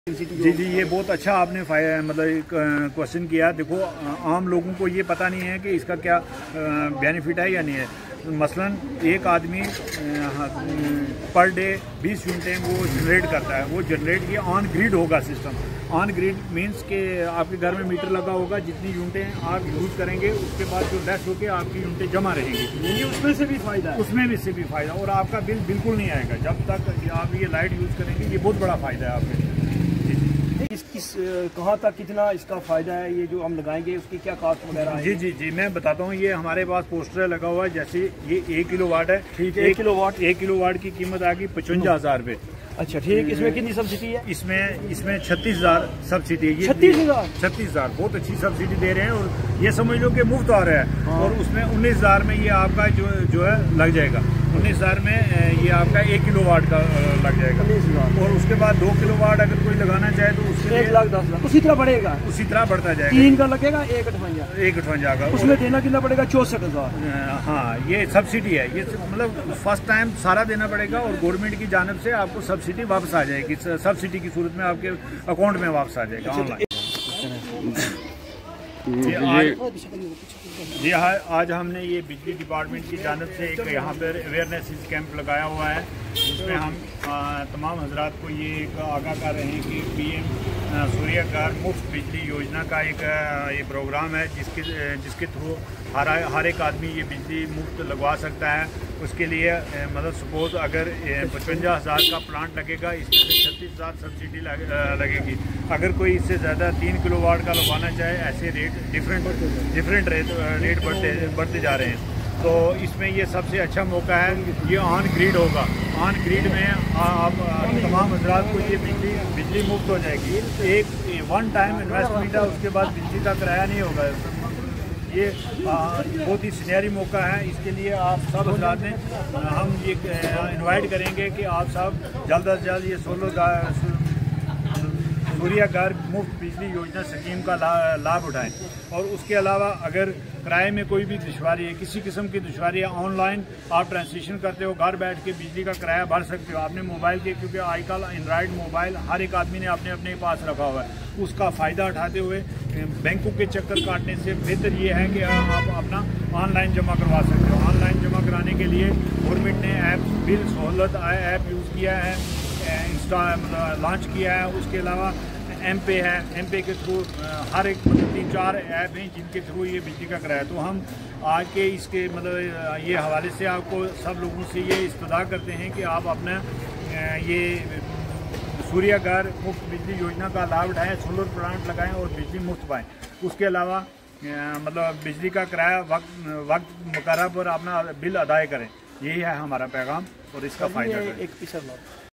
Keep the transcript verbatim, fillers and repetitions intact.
जी जी, ये बहुत अच्छा आपने मतलब क्वेश्चन किया। देखो, आम लोगों को ये पता नहीं है कि इसका क्या बेनिफिट है या नहीं है। मसलन एक आदमी पर डे बीस यूनिटें वो जनरेट करता है। वो जनरेट किया ऑन ग्रिड होगा सिस्टम। ऑन ग्रिड मींस के आपके घर में मीटर लगा होगा, जितनी यूनिटें आप यूज़ करेंगे उसके बाद जो लेस होकर आपकी यूनिटें जमा रहेंगी। उसमें से भी फायदा है, उसमें भी से भी फायदा, और आपका बिल बिल्कुल नहीं आएगा जब तक आप ये लाइट यूज़ करेंगे। ये बहुत बड़ा फायदा है आपके। इस किस कहाँ तक कितना इसका फायदा है, ये जो हम लगाएंगे उसकी क्या कॉस्ट वगैरह है? जी जी जी मैं बताता हूँ। ये हमारे पास पोस्टर लगा हुआ है। जैसे ये एक किलो वाट है, ठीक है। एक किलो वाट एक किलो वाट की कीमत आ गई पचवंजा हजार रुपये। अच्छा ठीक। इसमें कितनी सब्सिडी है? इसमें इसमें छत्तीस हजार सब्सिडी है। छत्तीस हजार छत्तीस हजार बहुत अच्छी सब्सिडी दे रहे हैं, और ये समझ लो कि मुफ्त आ रहा है। हाँ। और उसमें उन्नीस हजार में ये आपका जो जो है लग जाएगा। उन्नीस हजार में ये आपका एक किलो वाट का लग जाएगा। और उसके बाद दो किलो वाट अगर कोई लगाना चाहे तो उसके एक लाख दस लाख उसी तरह बढ़ेगा, उसी तरह बढ़ता जाएगा। तीन का लगेगा, एक अठवंजा एक अठवंजा का उसमें देना कितना पड़ेगा? चौसठ हजार। हाँ, ये सब्सिडी है। ये मतलब फर्स्ट टाइम सारा देना पड़ेगा, और गवर्नमेंट की जानब से आपको सब्सिडी वापस आ जाएगी। सब्सिडी की सूरत में आपके अकाउंट में वापस आ जाएगा ऑनलाइन। जी आज जी हाँ आज हमने ये बिजली डिपार्टमेंट की जानब से एक यहाँ पर अवेयरनेस कैंप लगाया हुआ है, जिसमें हम आ, तमाम हजरात को ये एक आगाह कर रहे हैं कि पीएम सूर्य घर मुफ्त बिजली योजना का एक ये प्रोग्राम है, जिसके जिसके थ्रू हर हर एक आदमी ये बिजली मुफ्त लगवा सकता है। उसके लिए मतलब सपोज अगर पचवंजा हज़ार का प्लांट लगेगा, इसमें से छत्तीस हज़ार सब्सिडी लगेगी। अगर कोई इससे ज़्यादा तीन किलो वाट का लगवाना चाहे, ऐसे rate different different rate rate बढ़ते बढ़ते जा रहे हैं। तो इसमें ये सबसे अच्छा मौका है। ये ऑन ग्रिड होगा। ऑन ग्रिड में आप तमाम हजरात को ये बिजली बिजली मुफ्त हो जाएगी। एक वन टाइम इन्वेस्टमेंट है, उसके बाद बिजली का किराया नहीं होगा। ये बहुत ही सुनहरी मौका है। इसके लिए आप सब हजरात ने हम ये इनवाइट करेंगे कि आप सब जल्द अज जल्द ये सोलर सूर्य घर मुफ्त बिजली योजना स्कीम का ला, लाभ उठाएं। और उसके अलावा अगर किराए में कोई भी दुश्वारी है, किसी किस्म की दुश्वारी है, ऑनलाइन आप ट्रांसलेशन करते हो, घर बैठ के बिजली का किराया भर सकते हो आपने मोबाइल के, क्योंकि आजकल एंड्रॉयड मोबाइल हर एक आदमी ने अपने अपने पास रखा हुआ है। उसका फ़ायदा उठाते हुए बैंकों के चक्कर काटने से बेहतर ये है कि आप अपना ऑनलाइन जमा करवा सकते हो। ऑनलाइन जमा कराने के लिए गवर्नमेंट ने ऐप बिल सहूलत ऐप यूज़ किया है, इंस्टा लॉन्च किया है। उसके अलावा एम पे है, एम पे के थ्रू हर एक मतलब तीन चार ऐप हैं जिनके थ्रू ये बिजली का किराया। तो हम आज के इसके मतलब ये हवाले से आपको सब लोगों से ये इस्तदा करते हैं कि आप अपना ये सूर्य घर मुफ्त बिजली योजना का लाभ उठाएँ, सोलर प्लांट लगाएं और बिजली मुफ्त पाएँ। उसके अलावा मतलब बिजली का किराया वक्त वक्त मुकर्रर पर अपना बिल अदा करें। यही है हमारा पैगाम, और इसका फ़ायदा एक